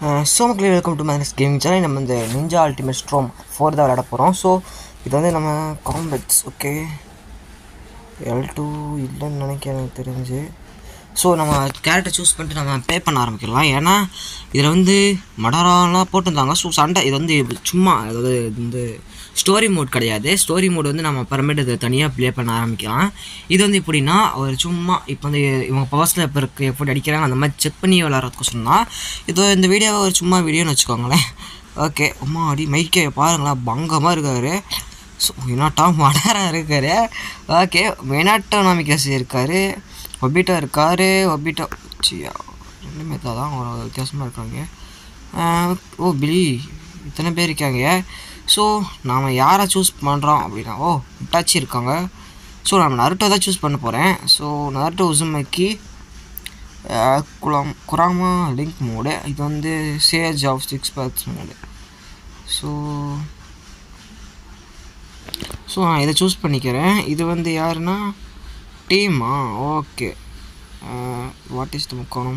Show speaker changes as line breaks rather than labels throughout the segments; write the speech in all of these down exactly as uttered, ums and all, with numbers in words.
So மக்களே welcome to minus gaming channel. நம்ம இந்த நிஞ்சா அல்டிமேட் ஸ்ட்ரோம் ஃபோர் தான் விளையாட போகிறோம். ஸோ இது வந்து நம்ம காம்பெட்ஸ் ஓகே எல் டூ இல்லைன்னு நினைக்கிறேன் எனக்கு தெரிஞ்சு. ஸோ நம்ம கேரக்டர் சூஸ் பண்ணிட்டு நம்ம ப்ளே பண்ண ஆரம்பிக்கலாம். ஏன்னா இதில் வந்து மடாராலாம் போட்டிருந்தாங்க. ஸோ சண்டை இது வந்து சும்மா அதாவது இந்த ஸ்டோரி மோட் கிடையாது. ஸ்டோரி மோட் வந்து நம்ம அப்புறமேட்டு இதை தனியாக ப்ளே பண்ண ஆரம்பிக்கலாம். இது வந்து எப்படின்னா ஒரு சும்மா இப்போ வந்து இவங்க பவர்ஸில் எப்போ இருக்குது எப்படி அடிக்கிறாங்க அந்த மாதிரி செக் பண்ணி விளாட்றதுக்கு சொன்னால் இது இந்த வீடியோவை ஒரு சும்மா வீடியோன்னு வச்சுக்கோங்களேன். ஓகே அம்மா அடி மைக்கே பாருங்களேன் பங்கமாக இருக்கார். ஸோ மெயினாட்டா மடாரா இருக்கார். ஓகே மெயினாட்டா நாமிகாசி இருக்கார், ஒபிட்டா இருக்கார். ஒபிட்டா சியா ரெண்டுமே தான் ஒரு வித்தியாசமாக இருக்காங்க. ஓ பிலி இத்தனை பேர் இருக்காங்க. ஸோ நாம் யாரை சூஸ் பண்ணுறோம் அப்படின்னா ஓ இட்டாச்சி இருக்காங்க. ஸோ நம்ம நருட்டோ தான் சூஸ் பண்ண போகிறேன். ஸோ நருட்டோ உசுமைக்கு குலாம் குராமா லிங்க் மோடு. இது வந்து sage of six paths mode. So so நான் இதை சூஸ் பண்ணிக்கிறேன். இது வந்து யாருன்னா டீமா. ஓகே வாட் இஸ் த முக்கோணம்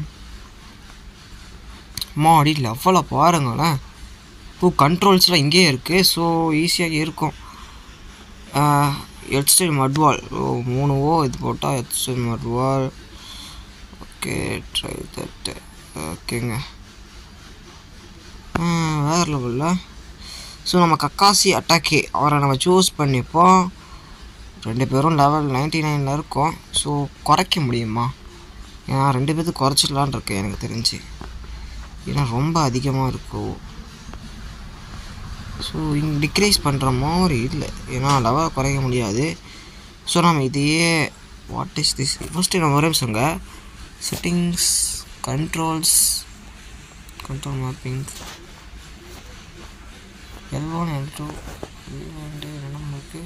மாடி லெவலாக பாருங்களேன். இப்போ கண்ட்ரோல்ஸ்லாம் இங்கேயே இருக்குது. ஸோ ஈஸியாக இருக்கும். ஹெட்ஸ்டைல் மட்வால் ஓ மூணு ஓ இது போட்டால் ஹெட்ஸ்டைல் மட்வால். ஓகே ட்ரை தட்டு ஓகேங்க வேறு லெவலில். ஸோ நம்ம கக்காசி அட்டாக்கே அவரை நம்ம சூஸ் பண்ணிப்போம். ரெண்டு பேரும் லெவல் நைன்டி நைனில் இருக்கோம். ஸோ குறைக்க முடியுமா? ஏன்னா ரெண்டு பேர்த்துக்கு குறைச்சிடலான் இருக்கேன் எனக்கு தெரிஞ்சு. ஏன்னா ரொம்ப அதிகமாக இருக்கும். ஸோ இங்கே டிக்ரீஸ் பண்ணுற மாதிரி இல்லை, ஏன்னா லெவல் குறைக்க முடியாது. ஸோ நம்ம இதையே வாட் இஸ் திஸ் ஃபஸ்ட்டு நம்ம ஒரே நிமிஷங்க settings controls control mapping L one L two ரெண்டு நம்மளுக்கு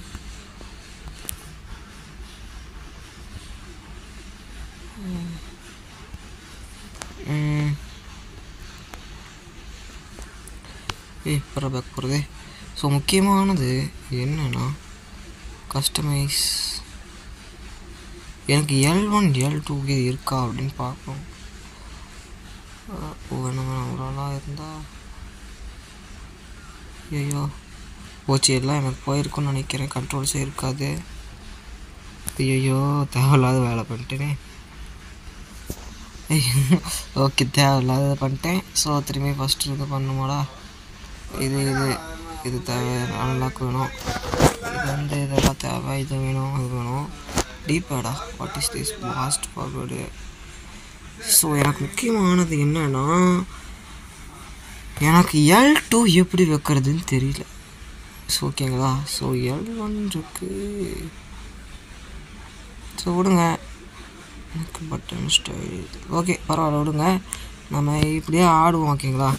ஏ பிற பேக் போகிறது. ஸோ முக்கியமானது என்னென்னா கஸ்டமைஸ் எனக்கு எல் ஒன் எல் டூ இது இருக்கா அப்படின்னு பார்ப்போம். நம்ம நம்மளாலாம் இருந்தால் ஐயோ போச்சு எல்லாம் எனக்கு போயிருக்குன்னு நினைக்கிறேன். கண்ட்ரோல்ஸே இருக்காது. ஐயோ தேவையில்லாத வேலை பண்ணிட்டேனே. ஓகே தேவையில்லாத பண்ணிட்டேன். ஸோ திரும்பி ஃபஸ்ட்டு இது பண்ணுமாடா. இது இது இது தேவை அன்லாக் வேணும். இது வந்து இதெல்லாம் தேவை. இது வேணும் அது வேணும். டீப்பேடா what is this fast forward. So எனக்கு முக்கியமானது என்னன்னா எனக்கு எல் டூ எப்படி வைக்கிறதுன்னு தெரியல. ஸோ ஓகேங்களா. ஸோ எல் ஒன் இருக்கு. ஸோ விடுங்க எனக்கு பட்டன் ஸ்டைல் ஓகே பரவாயில்ல விடுங்க. நம்ம இப்படியே ஆடுவோம் ஓகேங்களா.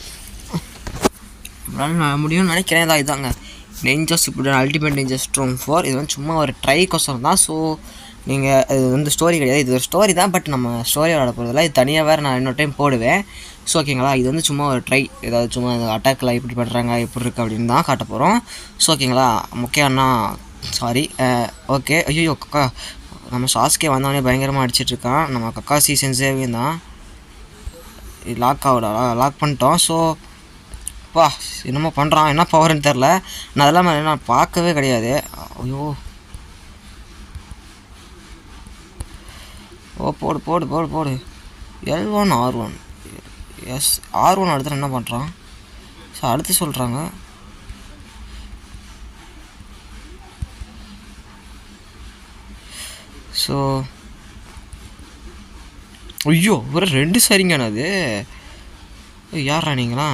நான் முடியும்னு நினைக்கிறேன். தான் இதாங்க ninja Shippuden ultimate ninja storm four. இது வந்து சும்மா ஒரு ட்ரை கொஸ்டன் தான். ஸோ நீங்கள் இது வந்து ஸ்டோரி கிடையாது, இது ஒரு ஸ்டோரி தான். பட் நம்ம ஸ்டோரி விளாட போகிறதில்ல, இது தனியாக வேறு நான் இன்னொரு டைம் போடுவேன். ஸோ ஓகேங்களா. இது வந்து சும்மா ஒரு ட்ரை, ஏதாவது சும்மா அட்டாக்கில் எப்படி பண்ணுறாங்க எப்படி இருக்குது அப்படின்னு தான் காட்ட போகிறோம். ஸோ ஓகேங்களா. முக்கியம்னா சாரி ஓகே ஐயோ கக்கா நம்ம சாஸ்கே வந்தவொடனே பயங்கரமாக அடிச்சிட்ருக்கான். நம்ம கக்காசி சென்சேவையும் தான் லாக் ஆகுடா லாக் பண்ணிட்டோம். ஸோ பா என்னமோ பண்ணுறான், என்ன பவர்னு தெரில. நான் அதெல்லாம் நான் பார்க்கவே கிடையாது. ஐயோ ஓ போடு போடு போடு போடு L one R one S R one அடுத்து என்ன பண்ணுறான். ஸோ அடுத்து சொல்கிறாங்க ஸோ ஐயோ ஒரு ரெண்டு சரிங்கண்ணா. அது யாரா நீங்களா?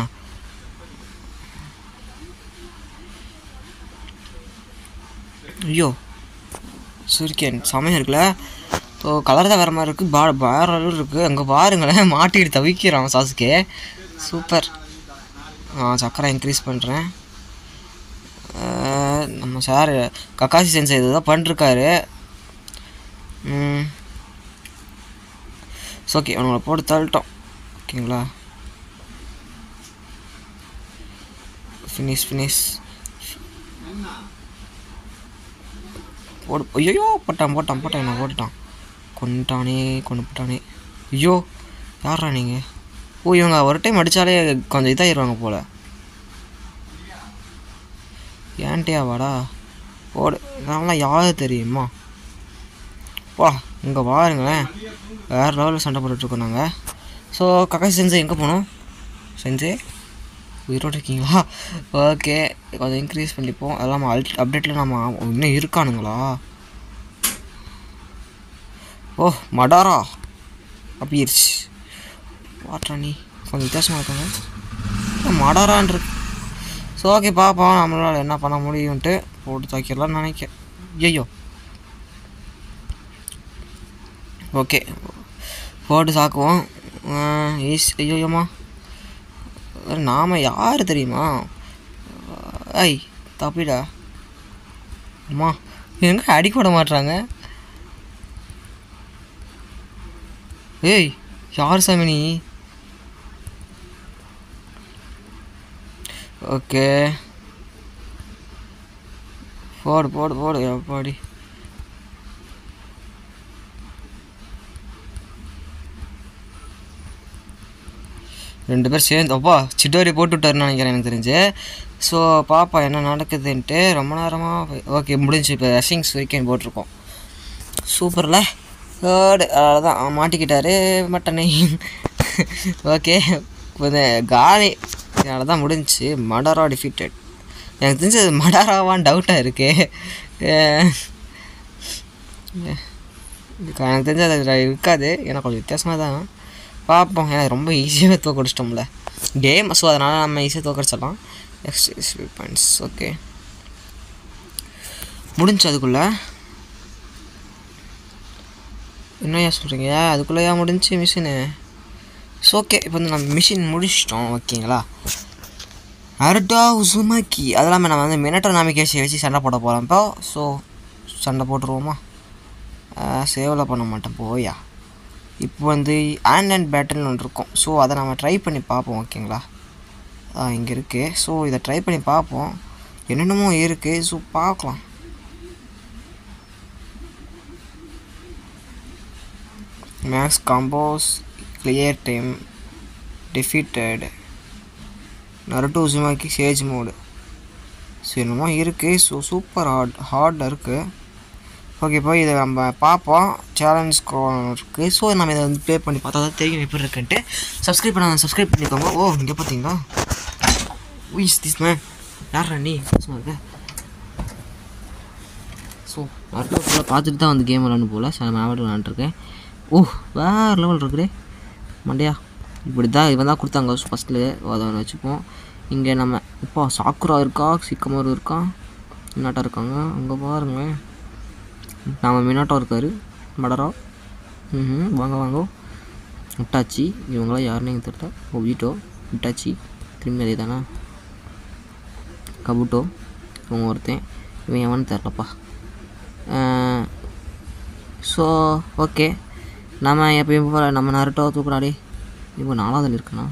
ஐயோ சுரிக்கேன் சமயம் இருக்குல்ல. ஸோ கலர் தான் வேறு மாதிரி இருக்குது. பா வேறு அளவு இருக்குது. அங்கே பாருங்களேன் மாட்டிக்கிட்டு தவிக்கிறான் சாஸ்கே. சூப்பர். ஆ சக்கரை இன்க்ரீஸ் பண்ணுறேன். நம்ம சார் கக்காசி சென்ஸ் இது தான் பண்ணிருக்காரு. ஸோ ஓகே அவங்கள போட்டு தள்ளிட்டோம் ஓகேங்களா. ஃபினிஷ் ஃபினிஷ் போடு. ஐயோ போட்டான் போட்டான் போட்டான் என்ன போட்டுட்டான் கொண்டுட்டானே கொண்டு போட்டானே. ஐயோ யாரா நீங்கள் ஓ இவங்க ஒரு டைம் அடித்தாலே கொஞ்சம் இதாகிடுவாங்க போல். ஏன்ட்டியா வாடா ஓடு, நல்லா யாரு தெரியுமா வா இங்கே பாருங்களேன், வேறு லெவலில் சண்டை போட்டுட்ருக்கோம் நாங்கள். ஸோ கக்காசி செஞ்சு எங்கே போகணும்? செஞ்சு உயிரோடு இருக்கீங்களா? ஓகே கொஞ்சம் இன்க்ரீஸ் பண்ணிப்போம். அதெல்லாம் அல்ட் அப்டேட்டில் நம்ம இன்னும் இருக்கானுங்களா? ஓ மடாரா அப்படிருச்சு வாட்ரா, நீ கொஞ்சம் வித்தியாசமாக இருக்காங்க மடாரான் இருக்கு. ஸோ ஓகே பார்ப்போம் நம்மளால் என்ன பண்ண முடியும்ன்ட்டு போட்டு தாக்கிடலாம்னு நினைக்கிறேன். ஐயோ ஓகே போட்டு தாக்குவோம். ஈஸ் ஐயோயம்மா நாம் யார் தெரியுமா? ஐய் தப்பிடா அம்மா, எங்கே அடிக்க விட மாட்டுறாங்க. ஏய் யார் சாமி நீ? ஓகே போடு போடு போடு எப்பாடி. ரெண்டு பேர் சேர்ந்து அப்பா சிட்டோரி போட்டு விட்டாருன்னு நினைக்கிறேன் எனக்கு தெரிஞ்சு. ஸோ பாப்பா என்ன நடக்குதுன்ட்டு ரொம்ப நேரமாக. ஓகே முடிஞ்சு, இப்போ ரஷிங்ஸ் வரைக்கும் போட்டிருக்கோம். சூப்பரில் தேர்டு அவ்வளோதான் மாட்டிக்கிட்டாரு மட்டனை. ஓகே கொஞ்சம் காலி அதனால தான் முடிஞ்சிச்சு. Madara defeated. எனக்கு தெரிஞ்சு மடாராவான்னு டவுட்டாக இருக்கு. எனக்கு தெரிஞ்சு அது இருக்காது, ஏன்னா கொஞ்சம் வித்தியாசமாக தான் பார்ப்போம். ஏன்னா ரொம்ப ஈஸியாக தோக்கடிச்சிட்டோம்ல கேம். ஸோ அதனால் நம்ம ஈஸியாக தோக்கடிச்சிடலாம். எக்ஸ்ட்ரீஸ் பாயிண்ட்ஸ் ஓகே முடிஞ்சு. அதுக்குள்ளே என்னையா சொல்கிறீங்க? அதுக்குள்ளேயா முடிஞ்சு மிஷினு? ஸோ ஓகே இப்போ வந்து நம்ம மிஷின் முடிச்சிட்டோம் ஓகேங்களா. அருட்டா உசுமாக்கி அது இல்லாமல் நம்ம வந்து மினட்டோ நாமிகேஷன் வச்சு சண்டை போட போகிறோம் இப்போ. ஸோ சண்டை போட்டுருவோமா? சேவில் பண்ண மாட்டேன் போயா. இப்போ வந்து ஹேண்ட் அண்ட் பேட்டில்னு ஒன்று இருக்கும். ஸோ அதை நம்ம ட்ரை பண்ணி பார்ப்போம் ஓகேங்களா. இங்கே இருக்குது. ஸோ இதை ட்ரை பண்ணி பார்ப்போம். என்னென்னமோ இருக்குது. ஸோ பார்க்கலாம். Max combos clear time defeated Naruto Uzumaki sage mode. So என்னமோ இருக்குது. ஸோ சூப்பர் ஹார்ட் ஹார்டில் இருக்குது. ஓகே இப்போ இதை நம்ம பார்ப்போம். சேலஞ்ச் இருக்குது. ஸோ நம்ம இதை வந்து ப்ளே பண்ணி பார்த்தா தான் தெரியும் எப்படி இருக்குன்ட்டு. சப்ஸ்கிரைப் பண்ண சப்ஸ்கிரைப் பண்ணிக்கோங்க. ஓ இங்கே பார்த்தீங்களா? உயிஸ் திஸ் மேன் யாரா நீ இருக்க? ஸோ நருட்டோ ஃபுல்லாக பார்த்துட்டு தான் வந்து கேம் விளாண்டு போல். சில மேவட்டு விளாண்டுருக்கேன். ஓ வேறு லெவல் இருக்குதே மண்டையா. இப்படி தான் இவன் தான் கொடுத்தாங்க ஃபஸ்ட்டில். அதை வச்சுப்போம். இங்கே நம்ம இப்போ சாக்குரா இருக்கா, சிக்கமாரு இருக்கா, மினாட்டோ இருக்காங்க. அங்கே பாருங்களேன் நம்ம மினாட்டோ இருக்கார். மடரா ம் வாங்க வாங்க. முட்டாச்சி இவங்களாம் யாருன்னு எனக்கு தெரியல. ஒபிட்டோ முட்டாச்சி திரும்பி அதே தானே. கபுட்டோ இவங்க ஒருத்தன். இவன் எவன்னு தெரிலப்பா. ஸோ ஓகே நம்ம எப்பயும் போல் நம்ம நருட்டோ தூக்குறாடே. இப்போ நாலாவதுல இருக்குண்ணா.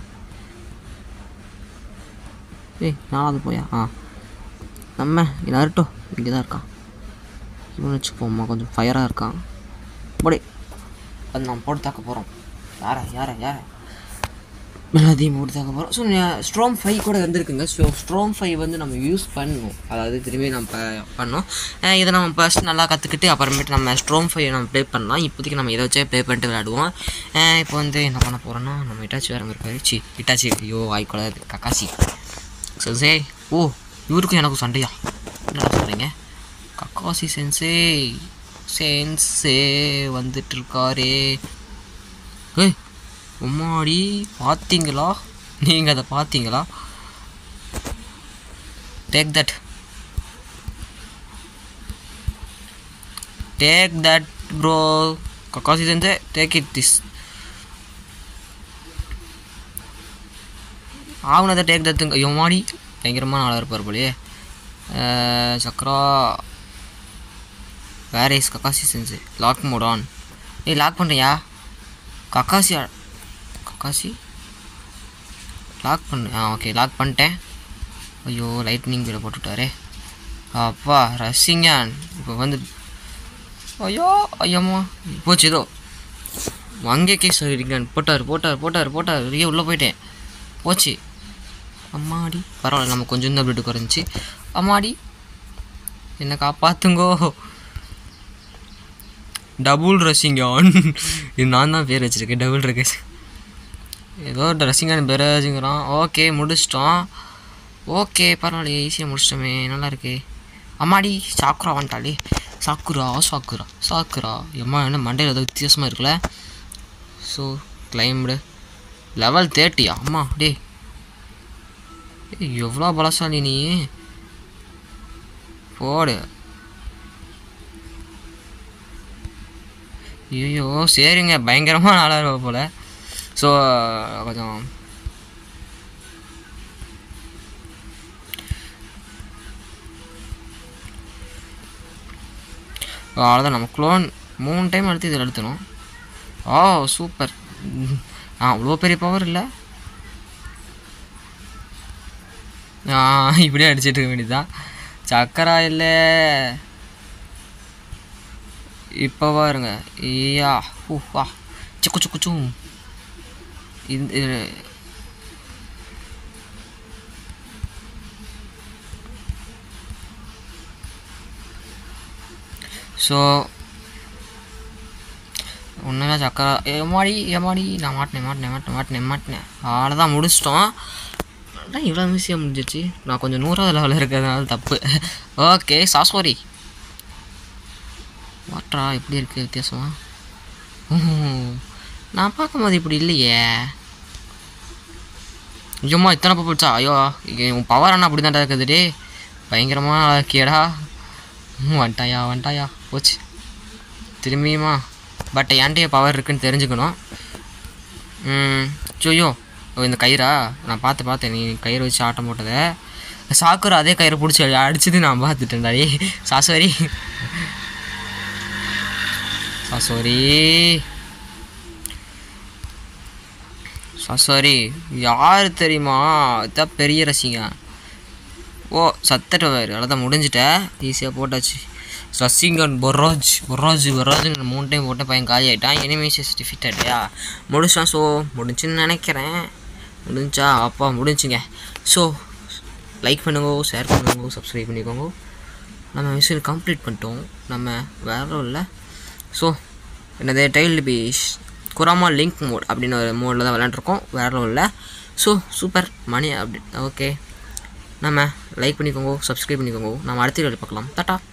ஏய் நாலாவது போயா? ஆ நம்ம நருட்டோ இங்கே தான் இருக்கான். இவனு வச்சுப்போம்மா கொஞ்சம் ஃபயராக இருக்கான். போடி அது நம்ம போட்டு தாக்க போகிறோம். யாரை யாரை யாரை எல்லாத்தையும் போட்டு தாக்க போகிறோம். ஸோ ஸ்ட்ரோம் ஃபைவ் கூட வந்துருக்குங்க. ஸோ ஸ்ட்ரோம் ஃபைவ் வந்து நம்ம யூஸ் பண்ணணும். அதாவது திரும்பி நம்ம பண்ணோம். இதை நம்ம ஃபஸ்ட் நல்லா கற்றுக்கிட்டு அப்புறமேட்டு நம்ம ஸ்ட்ரோம் ஃபைவ் நம்ம ப்ளே பண்ணலாம். இப்போதைக்கு நம்ம இதை வச்சே ப்ளே பண்ணிட்டு விளையாடுவோம். இப்போ வந்து என்ன பண்ண போகிறோன்னா நம்ம இட்டாச்சி வேறு இருக்காரு. சி இட்டாச்சி ஐயோ ஆய்க்கூடாது கக்காசி. ஸோ சே ஓ இவருக்கும் எனக்கும் சண்டையா? என்னடா சொல்கிறீங்க? கக்காசி சென்சே சென்சே வந்துட்டுருக்காரே. ஏய் உம்மாடி பார்த்தீங்களா? நீங்கள் அதை பார்த்தீங்களா? Take that take that bro. Kakashi sensei take it this. ஆகுனதை டேக் தட்டுங்க. ஐயோ மாடி பயங்கரமாக நாளாக இருப்பார் போலையே. Chakra where is Kakashi sensei lock mode on. ஏய் லாக் பண்ணுறியா? கக்காசி கக்காசி லாக் பண்ணு. ஆ ஓகே லாக் பண்ணிட்டேன். ஐயோ லைட்னிங் கீழே போட்டுவிட்டாரே அப்பா. ரஷிங்கான் இப்போ வந்து ஐயோ ஐயோம்மா போச்சு. ஏதோ அங்கே கேஸ் இருக்கேன் போட்டார் போட்டார் போட்டார் போட்டார் வெளியே உள்ளே போயிட்டேன் போச்சு அம்மாடி பரவாயில்ல நம்ம கொஞ்சம் தான் பிளட் குறைஞ்சி அம்மாடி என்ன காப்பாற்றுங்கோ டபுள் ரஷிங் ஆன் இது நான் தான் பேர் வச்சுருக்கேன் டபுள் ரகேஷ் ஏதோ ரஷிங் ஆன் பேர் வச்சுங்கிறான் ஓகே முடிச்சிட்டோம் ஓகே பரவாயில்லையே ஈஸியாக முடிச்சிட்டோமே நல்லா இருக்கே அம்மாடி சாக்குரா வந்துட்டாளே சாக்குரா சாக்குரா சாக்குரா எம்மா என்ன மண்டையில் ஏதோ வித்தியாசமாக இருக்குல்ல ஸோ கிளைம்டு லெவல் தேர்ட்டியா அம்மா டே எவ்வளோ பலசாலி நீ போடு ஐயோ சரிங்க பயங்கரமாக நாளாக இருப்ப போல் ஸோ கொஞ்சம் அவ்வளோதான் நம்ம க்ளோன் மூணு டைம் எடுத்து இதில் எடுத்துனோம் ஓ சூப்பர் ஆ அவ்வளோ பெரிய பவர் இல்லை ஆ இப்படியே அடிச்சுட்டு இருக்க வேண்டியதுதான் சக்கரா இல்லை இப்போ பாருங்க ஐயா ஊ வா சுக்கு சுக்கு சூ இந்த ஸோ ஒன்றும் சக்கரா ஏமாடி ஏமாடி நான் மாட்டினேன் மாட்டினேன் மாட்டினேன் மாட்டினேன் மாட்டினேன் அவ்வளோதான் முடிச்சிட்டோம் அதான் இவ்வளோ ஈஸியாக முடிஞ்சிச்சு நான் கொஞ்சம் நூறாவது லெவலில் இருக்கிறதுனால தப்பு ஓகே சாஸ்வாரி வாட்ரா எப்படி இருக்குது வித்தியாசமா நான் பார்க்கும்போது இப்படி இல்லையே ஐயோம்மா இத்தனை போ போச்சா ஐயோ உன் பவர் அண்ணா அப்படி தான்டா இருக்குது டே பயங்கரமாக இருக்கியடா வந்துட்டாயா வந்துட்டாயா போச்சு திரும்பியுமா பட் என்கிட்ட பவர் இருக்குன்னு தெரிஞ்சுக்கணும் ஐயோ இந்த கயிறா நான் பார்த்து பார்த்தேன் நீ கயிறு வச்சு ஆட்டம் போட்டதை சாக்குற அதே கயிறை பிடிச்சி அடிச்சது நான் பார்த்துட்டேன்டா டே சாஸ்வாரி சாஸ்வாரி சாஸ்வாரி யார் தெரியுமா இதான் பெரிய ரசிங்க ஓ சத்தட்ட வேறு அவ்வளோதான் முடிஞ்சிட்டேன் ஈஸியாக போட்டாச்சு ரசிங்கன் பொராஜ் பொராஜ் பொராஜுங்க மூணு டைம் போட்டேன் பையன் காலி ஆகிட்டான் எனிமீஸ் டிஃபிட் ஆகிட்டியா முடிச்சான் ஸோ முடிஞ்சுன்னு நினைக்கிறேன் முடிஞ்சா அப்பா முடிஞ்சுங்க ஸோ லைக் பண்ணுங்க ஷேர் பண்ணுங்க சப்ஸ்கிரைப் பண்ணிக்கோங்க நம்ம மிஷின் கம்ப்ளீட் பண்ணிட்டோம் நம்ம வேறு இல்லை ஸோ என்னது tail beast Kurama link mode அப்படின்னு ஒரு மோடில் தான் விளையாண்டுருக்கோம் வேறு இல்லை ஸோ சூப்பர் மணி அப்படி ஓகே நம்ம லைக் பண்ணிக்கோங்க சப்ஸ்கிரைப் பண்ணிக்கோங்க நம்ம அடுத்த வீடியோவில் பார்க்கலாம் டாட்டா